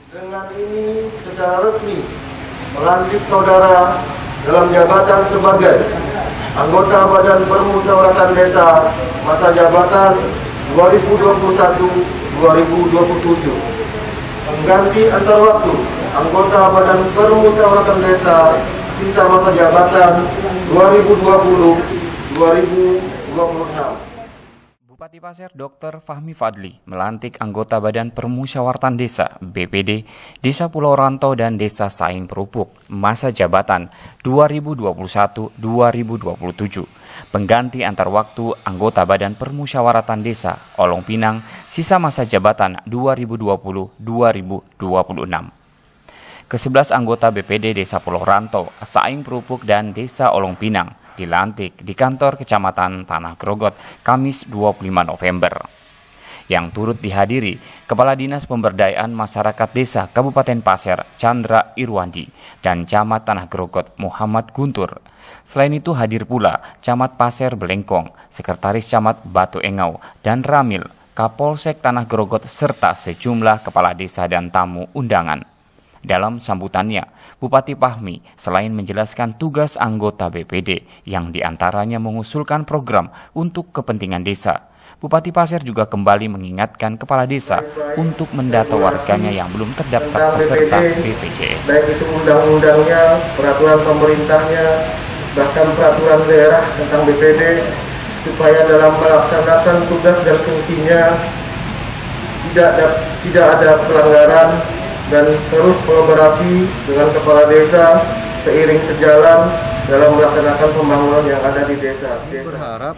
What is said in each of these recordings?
Dengan ini secara resmi melantik saudara dalam jabatan sebagai anggota Badan Permusyawaratan Desa masa jabatan 2021-2027. Pengganti antar waktu anggota Badan Permusyawaratan Desa sisa masa jabatan 2020-2026. Bupati Pasir Dr. Fahmi Fadli melantik anggota Badan Permusyawaratan Desa BPD Desa Pulau Rantau dan Desa Saing Perupuk masa jabatan 2021-2027. Pengganti antar waktu anggota Badan Permusyawaratan Desa Olong Pinang sisa masa jabatan 2020-2026. Ke-11 anggota BPD Desa Pulau Rantau, Saing Perupuk dan Desa Olong Pinang dilantik di kantor Kecamatan Tanah Grogot Kamis 25 November. Yang turut dihadiri Kepala Dinas Pemberdayaan Masyarakat Desa Kabupaten Pasir Chandra Irwandi dan Camat Tanah Grogot Muhammad Guntur. Selain itu hadir pula Camat Pasir Belengkong, Sekretaris Camat Batu Engau dan Ramil, Kapolsek Tanah Grogot serta sejumlah kepala desa dan tamu undangan. Dalam sambutannya, Bupati Fahmi selain menjelaskan tugas anggota BPD yang diantaranya mengusulkan program untuk kepentingan desa, Bupati Pasir juga kembali mengingatkan kepala desa untuk mendata warganya yang belum terdaftar peserta BPJS. Baik itu undang-undangnya, peraturan pemerintahnya, bahkan peraturan daerah tentang BPD, supaya dalam melaksanakan tugas dan fungsinya tidak ada pelanggaran dan terus kolaborasi dengan kepala desa seiring sejalan dalam melaksanakan pembangunan yang ada di desa. Berharap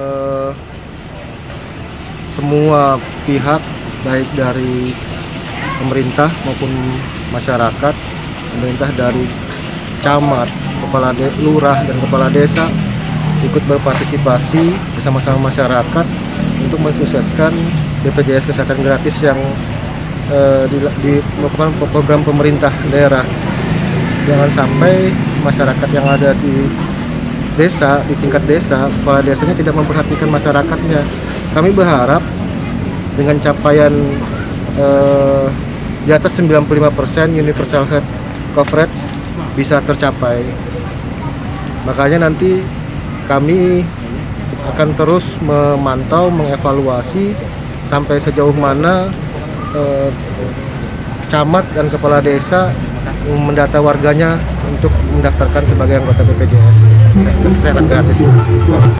semua pihak baik dari pemerintah maupun masyarakat, pemerintah dari camat, kepala lurah dan kepala desa ikut berpartisipasi bersama-sama masyarakat untuk mensukseskan BPJS Kesehatan Gratis yang di merupakan program pemerintah daerah. Jangan sampai masyarakat yang ada di desa, di tingkat desa, kepala desanya tidak memperhatikan masyarakatnya. Kami berharap dengan capaian di atas 95% universal health coverage bisa tercapai. Makanya nanti kami akan terus memantau, mengevaluasi sampai sejauh mana camat dan kepala desa mendata warganya untuk mendaftarkan sebagai anggota BPJS Kesehatan Gratis.